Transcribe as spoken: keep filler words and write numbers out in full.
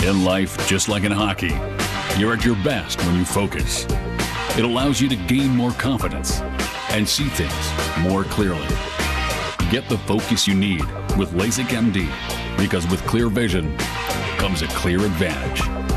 In life, just like in hockey, you're at your best when you focus. It allows you to gain more confidence and see things more clearly. Get the focus you need with Lasik M D, because with clear vision comes a clear advantage.